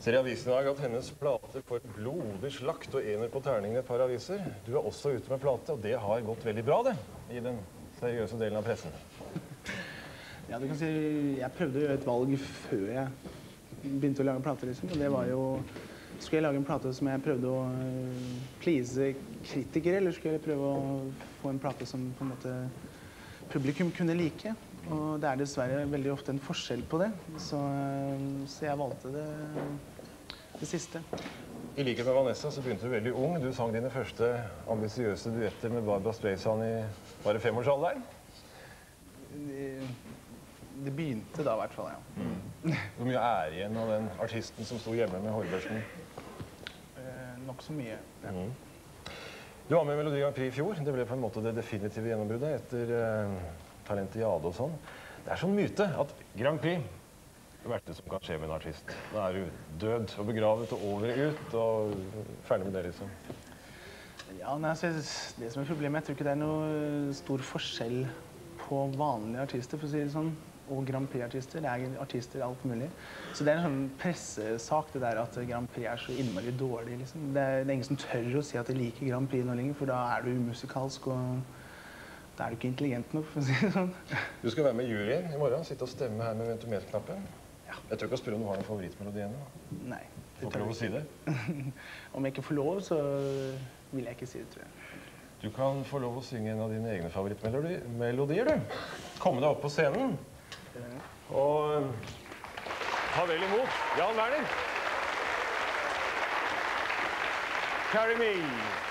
Ser i avisen i dag at hennes plate får blodig slakt og ener på terningen i et par aviser. Du er også ute med plate, og det har gått veldig bra, det, i den seriøse delen av pressen. Ja, du kan si, jeg prøvde å gjøre et valg før jeg begynte å lage plater, liksom. Og det var jo, skulle jeg lage en plate som jeg prøvde å please kritikere, eller skulle jeg prøve å få en plate som på en måte publikum kunne like? Og det er dessverre veldig ofte en forskjell på det, så jeg valgte det siste. I likhet med Vanessa så begynte du veldig ung. Du sang dine første ambisiøse duetter med Barbra Streisand i bare 5-årsalderen. Det begynte da i hvert fall, ja. Hvor mye er igjen av den artisten som sto hjemme med hårbørsten? Nok så mye, ja. Du var med i Melodi Grand Prix i fjor. Det ble på en måte det definitive gjennombruddet etter Talentiade og sånn. Det er sånn myte at Grand Prix er det verste som kan skje med en artist. Da er du død og begravet og over ut og ferdig med det, liksom. Ja, nei, altså, det som er problemet, jeg tror ikke det er noe stor forskjell på vanlige artister, for å si det sånn, og Grand Prix-artister. Det er artister alt mulig. Så det er en sånn pressesak, det der at Grand Prix er så innmari dårlig, liksom. Det er ingen som tør å si at de liker Grand Prix nå lenger, for da er du umusikalsk, og da er du ikke intelligent nok, for å si det sånn. Du skal være med i juryen i morgen, sitte og stemme her med ventometerknappen. Ja. Jeg tror ikke å spørre om du har noen favorittmelodi ennå. Nei. Får ikke lov å si det? Om jeg ikke får lov, så vil jeg ikke si det, tror jeg. Du kan få lov å synge en av dine egne favorittmelodier, du. Komme deg opp på scenen. Og ta vel imot Jan Werner. Carry Me.